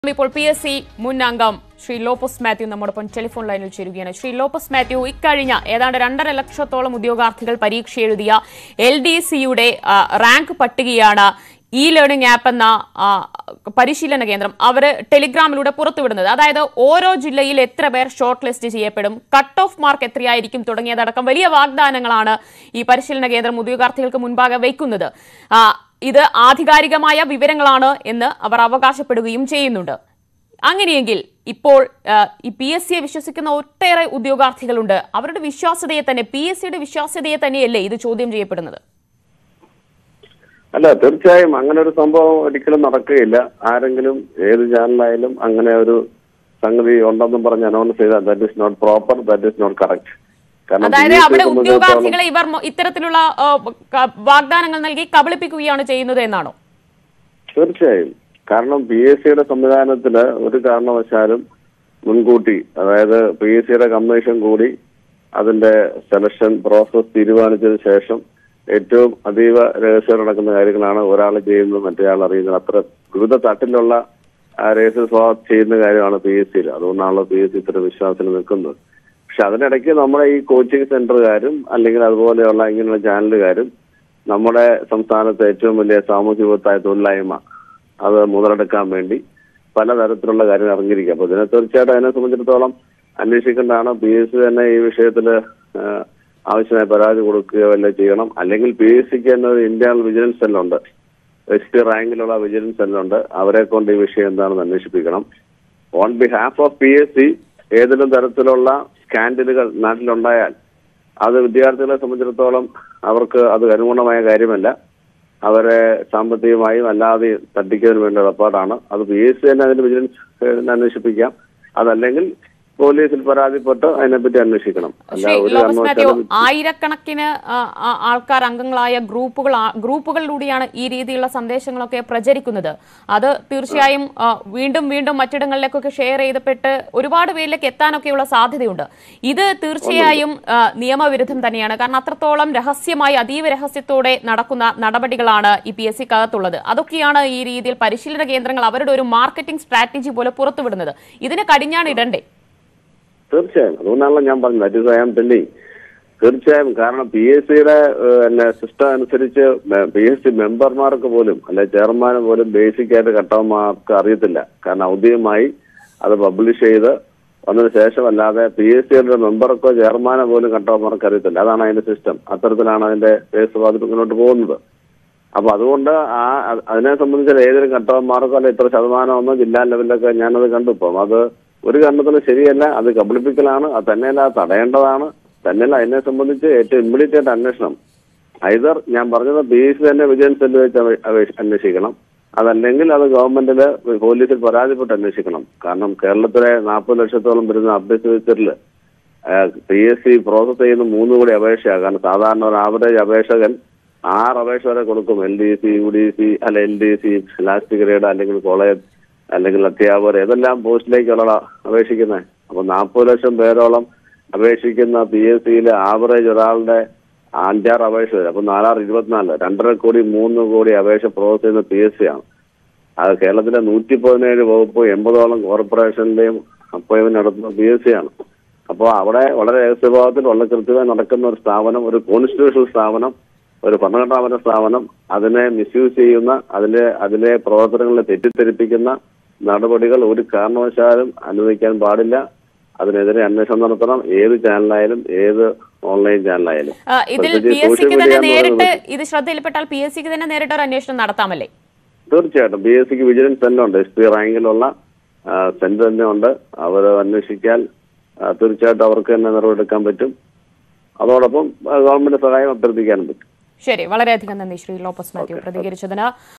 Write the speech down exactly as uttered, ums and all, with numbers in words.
ഇപ്പോൾ P S C മുൻ അംഗം ശ്രീ ലോപ്പസ് മാത്യു നമ്മോടൊപ്പം ടെലിഫോൺ ലൈനിൽ ചേരുകയാണ്. ശ്രീ ലോപ്പസ് മാത്യു, ഇക്കഴിഞ്ഞ ഏതാണ്ട് രണ്ടര ലക്ഷത്തോളം ഉദ്യോഗാർത്ഥികൾ പരീക്ഷ എഴുതിയ എൽ ഡി സിയുടെ റാങ്ക് പട്ടികയാണ് ഇ ലേണിംഗ് ആപ്പ് എന്ന പരിശീലന കേന്ദ്രം അവർ ടെലിഗ്രാമിലൂടെ പുറത്തുവിടുന്നത്. അതായത് ഓരോ ജില്ലയിൽ എത്ര പേർ ഷോർട്ട് ലിസ്റ്റ് ചെയ്യപ്പെടും, കട്ട് ഓഫ് മാർക്ക് എത്രയായിരിക്കും തുടങ്ങിയതടക്കം വലിയ വാഗ്ദാനങ്ങളാണ് ഈ പരിശീലന കേന്ദ്രം ഉദ്യോഗാർത്ഥികൾക്ക് മുൻപാകെ വയ്ക്കുന്നത്. ഇത് ആധികാരികമായ വിവരങ്ങളാണ് എന്ന് അവർ അവകാശപ്പെടുകയും ചെയ്യുന്നുണ്ട്. അങ്ങനെയെങ്കിൽ ഇപ്പോൾ ഈ പി എസ് സിയെ വിശ്വസിക്കുന്ന ഒട്ടേറെ ഉദ്യോഗാർത്ഥികളുണ്ട്. അവരുടെ വിശ്വാസ്യതയെ തന്നെ, പി എസ് സിയുടെ വിശ്വാസ്യതയെ തന്നെയല്ലേ ഇത് ചോദ്യം ചെയ്യപ്പെടുന്നത്? അല്ല, തീർച്ചയായും അങ്ങനെ ഒരു സംഭവം ഒരിക്കലും നടക്കുകയില്ല. ആരെങ്കിലും ഏത് ചാനലായാലും അങ്ങനെ ഒരു സംഗതി ഉണ്ടെന്നും പറഞ്ഞ് അനൗൺസ് ചെയ്താൽ that is not proper, that is not correct. അതായത് അവിടെ ഉദ്യോഗാർത്ഥികളെ ഇവർ ഇത്തരത്തിലുള്ള വാഗ്ദാനങ്ങൾ നൽകി കബളിപ്പിക്കുകയാണ് ചെയ്യുന്നത് എന്നാണോ? തീർച്ചയായും. കാരണം പി എസ് സിയുടെ സംവിധാനത്തില് ഒരു കാരണവശാലും മുൻകൂട്ടി, അതായത് പി എസ് സിയുടെ കമ്മീഷൻ കൂടി അതിന്റെ സെലക്ഷൻ പ്രോസസ് തീരുമാനിച്ചതിന് ശേഷം ഏറ്റവും അതീവ രഹസ്യം നടക്കുന്ന കാര്യങ്ങളാണ് ഒരാൾ ചെയ്യുന്നത് മറ്റേയാൾ അറിയുന്നത്. അത്ര വിവിധ തട്ടിലുള്ള രഹസ്യ സ്വഭാവം ചെയ്യുന്ന കാര്യമാണ് പി എസ് സിയിൽ. അതുകൊണ്ടാണല്ലോ പി എസ് സി ഇത്ര വിശ്വാസത്തിൽ നിൽക്കുന്നത്. പക്ഷെ അതിനിടയ്ക്ക് നമ്മുടെ ഈ കോച്ചിങ് സെന്ററുകാരും അല്ലെങ്കിൽ അതുപോലെയുള്ള ഇങ്ങനെയുള്ള ചാനലുകാരും നമ്മുടെ സംസ്ഥാനത്തെ ഏറ്റവും വലിയ സാമൂഹ്യ വിപത്തായ തൊഴിലില്ലായ്മ അത് മുതലെടുക്കാൻ വേണ്ടി പലതരത്തിലുള്ള കാര്യങ്ങൾ ഇറങ്ങിയിരിക്കുക. അപ്പൊ ഇതിനെ തീർച്ചയായിട്ടും അതിനെ സംബന്ധിച്ചിടത്തോളം അന്വേഷിക്കേണ്ടതാണ്. പി എസ് സി തന്നെ ഈ വിഷയത്തിൽ ആവശ്യമായ പരാതി കൊടുക്കുകയോ വല്ല ചെയ്യണം. അല്ലെങ്കിൽ പി എസ് സിക്ക് തന്നെ ഒരു ഇന്റേണൽ വിജിലൻസ് സെല്ലുണ്ട്, എസ് ടി റാങ്കിലുള്ള വിജിലൻസ് സെല്ലുണ്ട്. അവരെ കൊണ്ട് ഈ വിഷയം എന്താണെന്ന് അന്വേഷിപ്പിക്കണം. On behalf of P S C ഏതെങ്കിലും തരത്തിലുള്ള സ്കാൻഡലുകൾ നാട്ടിലുണ്ടായാൽ അത് വിദ്യാർത്ഥികളെ സംബന്ധിച്ചിടത്തോളം അവർക്ക് അത് അനുഗുണമായ കാര്യമല്ല. അവരെ സാമ്പത്തികമായും അല്ലാതെ തട്ടിക്കുന്നതിന് വേണ്ട ഏർപ്പാടാണ്. അത് പി എസ് സി തന്നെ അതിന് വിജിലൻസ് അന്വേഷിപ്പിക്കാം. അതല്ലെങ്കിൽ പോലീസിൽ പരാതിപ്പെട്ട് അതിനെപ്പറ്റി അന്വേഷിക്കണം. ആയിരക്കണക്കിന് ആൾക്കാർ അംഗങ്ങളായ ഗ്രൂപ്പുകൾ ഗ്രൂപ്പുകളിലൂടെയാണ് ഈ രീതിയിലുള്ള സന്ദേശങ്ങളൊക്കെ പ്രചരിക്കുന്നത്. അത് തീർച്ചയായും വീണ്ടും വീണ്ടും മറ്റിടങ്ങളിലേക്കൊക്കെ ഷെയർ ചെയ്തപ്പെട്ട് ഒരുപാട് പേരിലേക്ക് എത്താനൊക്കെയുള്ള സാധ്യതയുണ്ട്. ഇത് തീർച്ചയായും നിയമവിരുദ്ധം തന്നെയാണ്. കാരണം അത്രത്തോളം രഹസ്യമായി അതീവ രഹസ്യത്തോടെ നടക്കുന്ന നടപടികളാണ് ഈ പി എസ് സിക്കകത്തുള്ളത്. അതൊക്കെയാണ് ഈ രീതിയിൽ പരിശീലന കേന്ദ്രങ്ങൾ അവരുടെ ഒരു മാർക്കറ്റിംഗ് സ്ട്രാറ്റജി പോലെ പുറത്തുവിടുന്നത്. ഇതിന് കടിഞ്ഞാണ് ഇടണ്ടേ? തീർച്ചയായും. അതുകൊണ്ടാണല്ലോ ഞാൻ പറഞ്ഞത് that is I am telling. തീർച്ചയായും. കാരണം പി എസ് സിയുടെ സിസ്റ്റം അനുസരിച്ച് പി എസ് സി മെമ്പർമാർക്ക് പോലും അല്ലെ ചെയർമാന് പോലും ബേസിക് ആയിട്ട് കട്ടവന്മാർക്ക് അറിയത്തില്ല. കാരണം ഔദ്യോഗികമായി അത് പബ്ലിഷ് ചെയ്ത് വന്നതിന് ശേഷം അല്ലാതെ പി എസ് സിയുടെ മെമ്പർക്കോ ചെയർമാനോ പോലും കട്ടവന്മാർക്ക് അറിയത്തില്ല. അതാണ് അതിന്റെ സിസ്റ്റം. അത്തരത്തിലാണ് അതിന്റെ കേസ് വാദിപ്പ് മുന്നോട്ട് പോകുന്നത്. അപ്പൊ അതുകൊണ്ട് ആ അതിനെ സംബന്ധിച്ച് ഏതൊരു കട്ടവന്മാർക്കോ അല്ലെ ഇത്ര ശതമാനം ഒന്നോ ജില്ലാ ലെവലിലൊക്കെ ഞാനത് കണ്ടു. ഇപ്പം അത് ഒരു കാരണത്തിനും ശരിയല്ല. അത് കബളിപ്പിക്കലാണ്. അത് തന്നെയല്ല തടയേണ്ടതാണ്. തന്നെയല്ല അതിനെ സംബന്ധിച്ച് ഏറ്റവും ഇമ്മീഡിയറ്റ് ആയിട്ട് അന്വേഷണം ഐതർ ഞാൻ പറഞ്ഞത് പി എസ് സി തന്നെ വിജിലൻസ് സെല്ല് വെച്ച് അന്വേഷിക്കണം. അതല്ലെങ്കിൽ അത് ഗവൺമെന്റില് പോലീസിൽ പരാതിപ്പെട്ട് അന്വേഷിക്കണം. കാരണം കേരളത്തിലെ നാൽപ്പത് ലക്ഷത്തോളം വരുന്ന അഭ്യർത്ഥിച്ചതിൽ പി എസ് സി പ്രോസസ് ചെയ്യുന്ന മൂന്ന് കൂടി അപേക്ഷയാണ്. കാരണം സാധാരണ ഒരു ആവറേജ് അപേക്ഷകൻ ആറ് അപേക്ഷ വരെ കൊടുക്കും. L D C, U D C, അല്ല L D C, last grade, അല്ലെങ്കിൽ കോളേജ്, അല്ലെങ്കിൽ അധ്യാപകർ, ഏതെല്ലാം പോസ്റ്റിലേക്കുള്ള അപേക്ഷിക്കുന്നത്. അപ്പൊ നാൽപ്പത് ലക്ഷം പേരോളം അപേക്ഷിക്കുന്ന പി എസ് സിയിലെ ആവറേജ് ഒരാളുടെ അഞ്ചാറ് അപേക്ഷ വരും. അപ്പൊ നാലാറ് ഇരുപത്തിനാല് രണ്ടര കോടി മൂന്ന് കോടി അപേക്ഷ പ്രോസസ് ചെയ്യുന്ന പി എസ് സി ആണ്. അത് കേരളത്തിലെ നൂറ്റി പതിനേഴ് വകുപ്പ് എൺപതോളം കോർപ്പറേഷനിലെയും അപ്പോയിന്റ്മെന്റ് നടത്തുന്ന പി എസ് സി ആണ്. അപ്പോൾ അവിടെ വളരെ രഹസ്യഭാവത്തിൽ വളരെ കൃത്യമായി നടക്കുന്ന ഒരു സ്ഥാപനം, ഒരു കോൺസ്റ്റിറ്റ്യൂഷണൽ സ്ഥാപനം, ഒരു ഭരണഘടനാപര സ്ഥാപനം അതിനെ മിസ്യൂസ് ചെയ്യുന്ന, അതിലെ അതിലെ പ്രവർത്തനങ്ങളെ തെറ്റിദ്ധരിപ്പിക്കുന്ന നടപടികൾ ഒരു കാരണവശാലും അനുവദിക്കാൻ പാടില്ല. അതിനെതിരെ അന്വേഷണം നടത്തണം. ഏത് ചാനലായാലും ഏത് ഓൺലൈൻ ചാനലായാലും. ഇതിൽ പി എസ് സിക്ക് തന്നെ നേരിട്ട് ഇത് ശ്രദ്ധയിൽപ്പെട്ടാൽ പി എസ് സിക്ക് തന്നെ നേരിട്ട് ഒരു അന്വേഷണം നടത്താമല്ലേ? തീർച്ചയായിട്ടും. പി എസ് സിക്ക് വിജിലൻസ് സെന്റർ ഉണ്ട്. എസ് പി റാങ്കിലുള്ള സെന്റർ തന്നെ ഉണ്ട്. അവർ അന്വേഷിച്ചാൽ തീർച്ചയായിട്ടും അവർക്ക് തന്നെ നടപടിയെടുക്കാൻ പറ്റും. അതോടൊപ്പം ഗവൺമെന്റ് സഹായം അഭ്യർത്ഥിക്കാനും പറ്റും. ശരി, വളരെയധികം നന്ദി ശ്രീ ലോപ്പസ് മാത്യു പ്രതികരിച്ചതിന്.